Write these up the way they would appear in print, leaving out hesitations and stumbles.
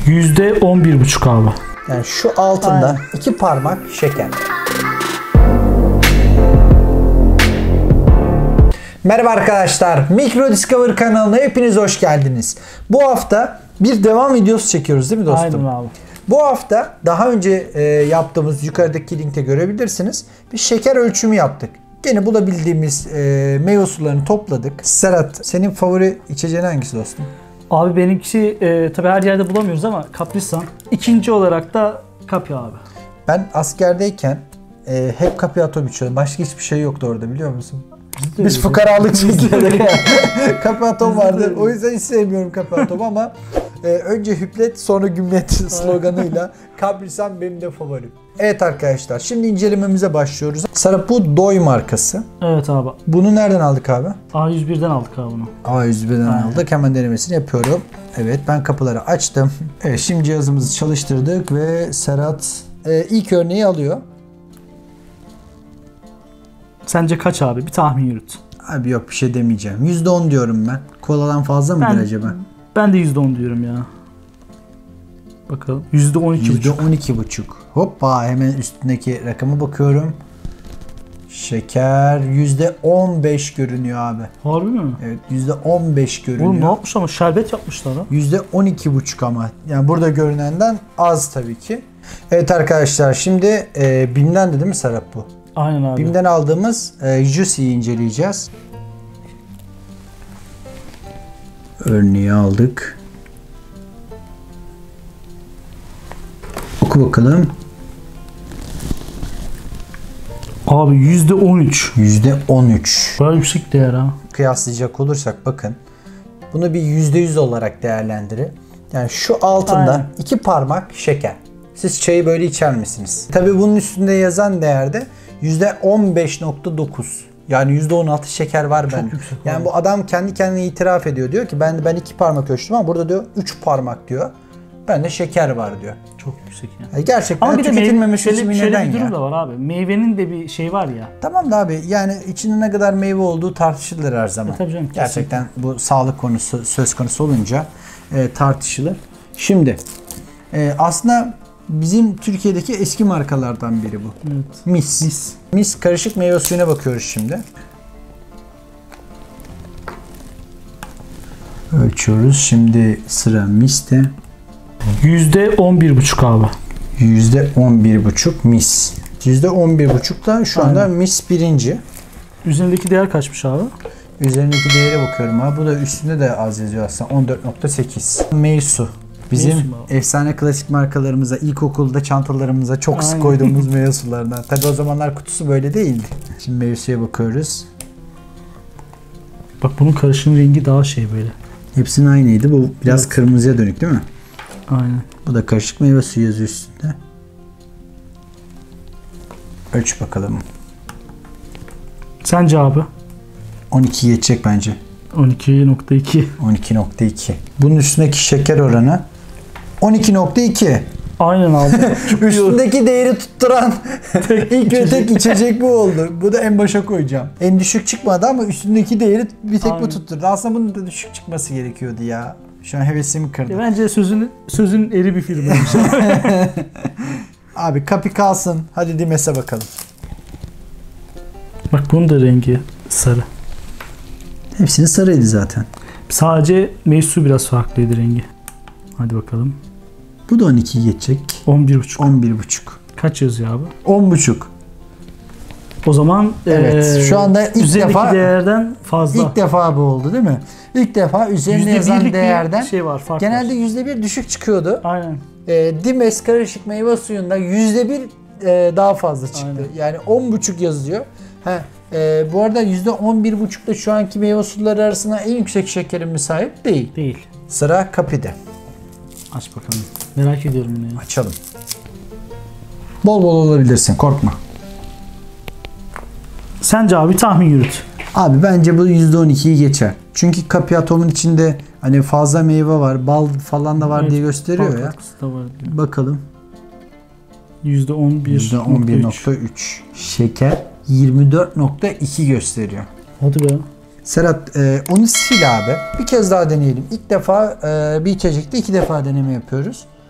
%11,5 abi. Yani şu altında 2 parmak şeker. Merhaba arkadaşlar. Micro Discover kanalına hepiniz hoş geldiniz. Bu hafta bir devam videosu çekiyoruz değil mi dostum? Aynen abi. Bu hafta daha önce yaptığımız yukarıdaki linkte görebilirsiniz. Bir şeker ölçümü yaptık. Gene bulabildiğimiz meyve sularını topladık. Serhat, senin favori içeceğin hangisi dostum? Abi benimkisi tabii her yerde bulamıyoruz ama Capri-Sun. İkinci olarak da Capi abi. Ben askerdeyken hep Capiato içiyordum. Başka hiçbir şey yoktu orada, biliyor musun? Biz fukaralık çekiyorduk. Capiato vardı. O yüzden hiç sevmiyorum Capiato'mu ama önce hüplet sonra gümlet sloganıyla Capri-Sun benim de favorim. Evet arkadaşlar, şimdi incelememize başlıyoruz. Serhat, bu Doy markası. Evet abi. Bunu nereden aldık abi? A101'den aldık abi bunu. A101'den aldık. Hemen denemesini yapıyorum. Evet, ben kapıları açtım. Evet, şimdi cihazımızı çalıştırdık ve Serhat ilk örneği alıyor. Sence kaç abi? Bir tahmin yürüt. Abi yok, bir şey demeyeceğim. %10 diyorum ben. Koladan fazla mıdır acaba? Ben de %10 diyorum ya. Bakalım. %12,5. %12,5. Hoppa, hemen üstündeki rakama bakıyorum. Şeker %15 görünüyor abi. Harbi mi? Evet, %15 görünüyor. Oğlum ne yapmış ama şerbet yapmışlar ha. %12,5 ama. Yani burada görünenden az tabii ki. Evet arkadaşlar, şimdi BİM'den de değil mi Serap bu? Aynen abi. BİM'den aldığımız Juicy'yi inceleyeceğiz. Örneği aldık. Oku bakalım. Abi %13. %13. Bayağı yüksek değer ha. Kıyaslayacak olursak bakın. Bunu bir %100 olarak değerlendirin. Yani şu altında Aynen. 2 parmak şeker. Siz çayı böyle içer misiniz? Tabii bunun üstünde yazan değerde %15,9. Yani %16 şeker var bende. yüksek Yani abi. bu adam kendi kendine itiraf ediyor. Diyor ki ben 2 parmak ölçtüm ama burada diyor 3 parmak diyor. Bende şeker var diyor. Çok yüksek yani. Yani gerçekten Ama bir de tüketilmemesi için şöyle neden bir durum ya? da var abi. Meyvenin de bir şey var ya. Tamam da abi, yani içinde ne kadar meyve olduğu tartışılır her zaman. Tabii canım, Gerçekten bu sağlık konusu söz konusu olunca tartışılır. Şimdi aslında bizim Türkiye'deki eski markalardan biri bu. Evet. Mis. Mis karışık meyve suyuna bakıyoruz şimdi. Ölçüyoruz. Şimdi sıra Mis'te. %11,5 abi. %11,5 Mis. %11,5 da şu anda Mis birinci. Üzerindeki değer kaçmış abi? Üzerindeki değere bakıyorum abi. Bu da üstünde de az yazıyor aslında. 14,8. Meysu. Bizim Meysu efsane klasik markalarımıza, ilkokulda çantalarımıza çok sık Aynen. koyduğumuz meyve sularından. Tabi o zamanlar kutusu böyle değildi. Şimdi meyve suya bakıyoruz. Bak bunun karışım rengi daha şey böyle. Hepsinin aynıydı. Bu biraz Evet. kırmızıya dönük değil mi? Aynen. Bu da karışık meyve suyu yazıyor üstünde. Ölç bakalım. Sence abi? 12 geçecek bence. 12,2. 12,2. Bunun üstündeki şeker oranı 12,2. Aynen abi. Üstündeki değeri tutturan ilk ve tek içecek bu oldu. Bu da en başa koyacağım. En düşük çıkmadı ama üstündeki değeri bir tek bu Aynen. tutturdu. Aslında bunun da düşük çıkması gerekiyordu ya. Şu an hevesimi kırdı. Bence sözün eri bir filmmiş. Abi Capi kalsın. Hadi Dimes'e bakalım. Bak bunun da rengi sarı. Hepsinin sarıydı zaten. Sadece meysu biraz farklıydı rengi. Hadi bakalım. Bu da 12 geçecek. 11,5. 11,5. Kaç yazıyor abi? 10,5. O zaman Evet. Şu anda ilk üzerindeki defa değerden fazla. İlk defa bu oldu değil mi? İlk defa üzerine yazan %1'lik değerden bir şey var, fark genelde var. %1 düşük çıkıyordu. Aynen. Dimes karışık meyve suyunda %1 daha fazla çıktı. Aynen. Yani 10,5 yazıyor. Bu arada %11,5 da şu anki meyve suları arasında en yüksek şekerin mi sahip değil. Değil. Sıra Capi'de. Aç bakalım. Merak ediyorum bunu ya. Açalım. Bol bol olabilirsin, korkma. Sence abi tahmin yürüt. Abi bence bu %12'yi geçer. Çünkü Capiato'nun içinde hani fazla meyve var, bal falan da var Evet, diye gösteriyor bal ya. katkısı da var diyor. Bakalım. %11,3. Şeker 24,2 gösteriyor. Hadi be. Serhat onu sil abi. Bir kez daha deneyelim. İlk defa bir içecekte 2 defa deneme yapıyoruz.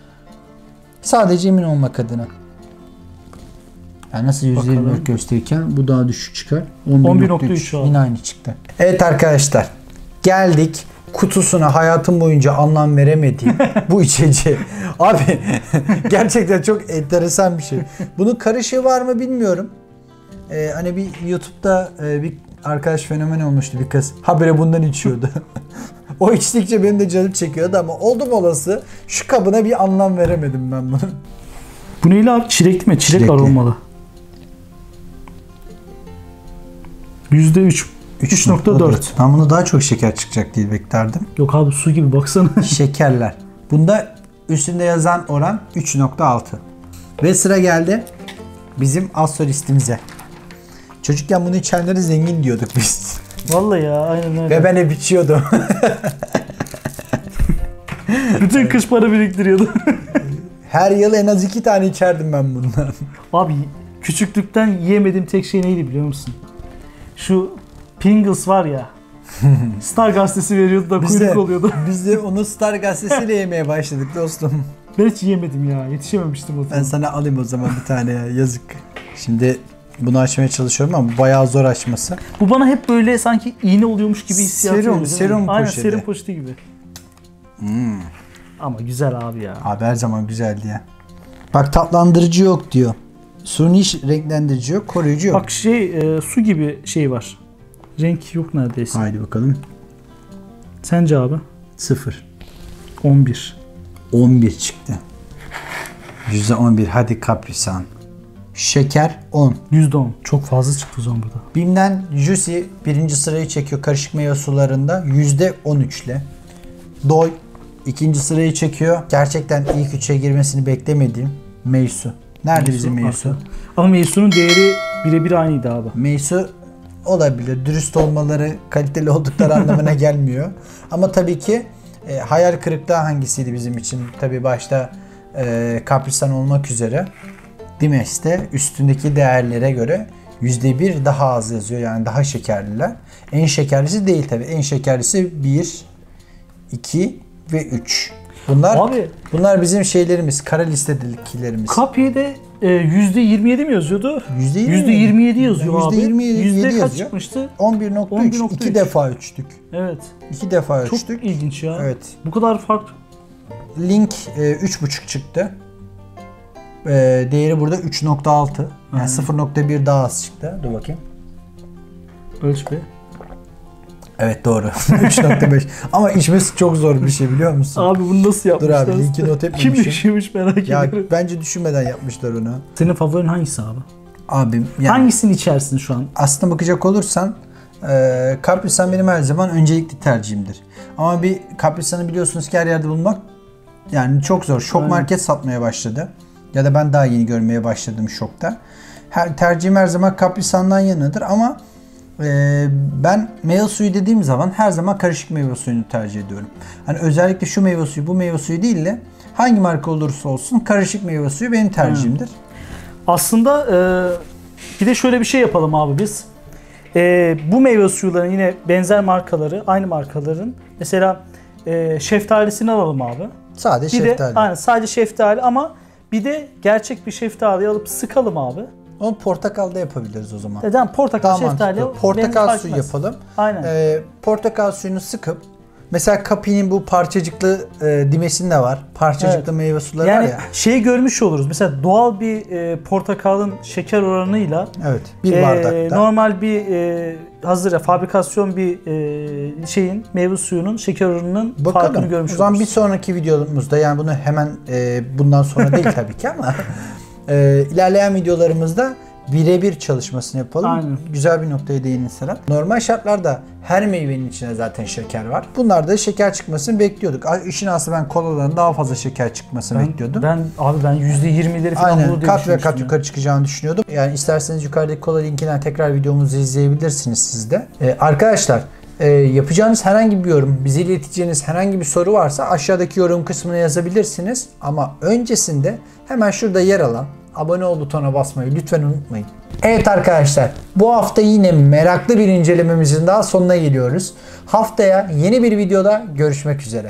Sadece emin olmak adına. Yani nasıl %24 gösterirken bu daha düşük çıkar. 11.3 yine aynı çıktı. Evet arkadaşlar, geldik kutusuna hayatım boyunca anlam veremediğim bu içeceği. Abi gerçekten çok enteresan bir şey. Bunun karışığı var mı bilmiyorum. Hani bir YouTube'da bir arkadaş fenomen olmuştu, bir kız. Habire bundan içiyordu. O içtikçe benim de canım çekiyordu ama oldum olası şu kabına bir anlam veremedim ben bunu. Bu neyle abi? Çilekli mi? Çilek aromalı. %3. 3.4. Ben bunu daha çok şeker çıkacak diye beklerdim. Yok abi, su gibi baksana. Şekerler. Bunda üstünde yazan oran 3.6. Ve sıra geldi bizim az solistimize. Çocukken bunu içenleri zengin diyorduk biz. Vallahi ya, aynen öyle. Ve ben hep içiyordum. Bütün kış para biriktiriyordu. Her yıl en az 2 tane içerdim ben bundan. Abi küçüklükten yiyemediğim tek şey neydi biliyor musun? Şu Pringles var ya. Star gazetesi veriyordu da kuyruk oluyordu. Biz de onu Star gazetesiyle yemeye başladık dostum. Ben hiç yiyemedim ya. Yetişememiştim o zaman. Ben sana alayım o zaman bir tane ya. Yazık. Şimdi bunu açmaya çalışıyorum ama bayağı zor açması. Bu bana hep böyle sanki iğne oluyormuş gibi hissiyat veriyor. Serum poşeti. Aynen, serum poşeti gibi. Ama güzel abi ya. Abi her zaman güzeldi ya. Bak, tatlandırıcı yok diyor. Suni renklendirici yok, koruyucu yok. Bak su gibi şey var. Renk yok neredeyse. Haydi bakalım. Sence abi? 0. 11. 11 çıktı. %11. Hadi Kaprisan. Şeker 10. %10. Çok fazla çıktı o zaman burada. Bim'den Juicy birinci sırayı çekiyor karışık meyve sularında %13 ile. Doy ikinci sırayı çekiyor. Gerçekten ilk 3'e girmesini beklemediğim Meysu. Nerede bizim Meysu? Ama Meysu'nun değeri birebir aynıydı abi. Meysu olabilir. Dürüst olmaları, kaliteli oldukları anlamına gelmiyor. Ama tabii ki hayal kırıklığı hangisiydi bizim için? Tabii başta Kaprisan olmak üzere. Dimes'te üstündeki değerlere göre %1 daha az yazıyor. Yani daha şekerliler. En şekerlisi değil tabii. En şekerlisi 1, 2 ve 3. Bunlar bizim şeylerimiz. Kara listedekilerimiz. Kapye'de %27 mi yazıyordu? %27 yazıyor abi. %27 kaç çıkmıştı? 11.3. 2 defa ölçtük. Evet. 2 defa ölçtük. Çok ilginç ya. Evet. Bu kadar farklı. Link 3.5 çıktı. Değeri burada 3.6. Yani 0.1 daha az çıktı. Dur bakayım. Ölç be. Evet doğru. 3.5. Ama içmesi çok zor bir şey biliyor musun? Abi bunu nasıl yapmışlar? Dur abi, linki not etmemişim. Kim düşünmüş merak ediyorum. Bence düşünmeden yapmışlar onu. Senin favorin hangisi abi? Abim yani hangisini içersin şu an? Aslına bakacak olursan Kaprisan benim her zaman öncelikli tercihimdir. Ama bir Kaprisan'ı biliyorsunuz ki her yerde bulmak yani çok zor. Şok market satmaya başladı. Ya da ben daha yeni görmeye başladım Şok'ta. Tercihim her zaman Kaprisan'dan yanıdır ama ben meyve suyu dediğim zaman her zaman karışık meyve suyunu tercih ediyorum. Hani özellikle şu meyve suyu, bu meyve suyu değil de hangi marka olursa olsun karışık meyve suyu benim tercihimdir. Aslında bir de şöyle bir şey yapalım abi biz. Bu meyve suyuların yine benzer markaları, aynı markaların mesela şeftalisini alalım abi. Sadece şeftali. Aynen, sadece şeftali ama bir de gerçek bir şeftali alıp sıkalım abi. Onu portakalda yapabiliriz o zaman. Neden? Portakal, şeftali. Portakal suyu yapalım. Aynen. Portakal suyunu sıkıp mesela Kapi'nin bu parçacıklı dimesinde var. Parçacıklı meyve suları yani var ya. Şeyi görmüş oluruz. Mesela doğal bir portakalın şeker oranıyla bir bardakta. normal bir hazır fabrikasyon bir şeyin meyve suyunun şeker oranının farkını görmüş oluruz. O zaman bir sonraki videomuzda yani bunu hemen bundan sonra değil tabii ki ama ilerleyen videolarımızda birebir çalışmasını yapalım. Aynen. Güzel bir noktaya değindin Serhat. Normal şartlarda her meyvenin içine zaten şeker var. Bunlarda şeker çıkmasını bekliyorduk. İşin aslı ben koladan daha fazla şeker çıkmasını bekliyordum. Ben %20'leri falan aynen, bulur diye kat ve kat yukarı çıkacağını düşünüyordum. Yani isterseniz yukarıdaki kola linkinden tekrar videomuzu izleyebilirsiniz siz de. Arkadaşlar yapacağınız herhangi bir yorum, bize ileteceğiniz herhangi bir soru varsa aşağıdaki yorum kısmına yazabilirsiniz. Ama öncesinde hemen şurada yer alan abone ol butonuna basmayı lütfen unutmayın. Evet arkadaşlar, bu hafta yine meraklı bir incelememizin daha sonuna geliyoruz. Haftaya yeni bir videoda görüşmek üzere.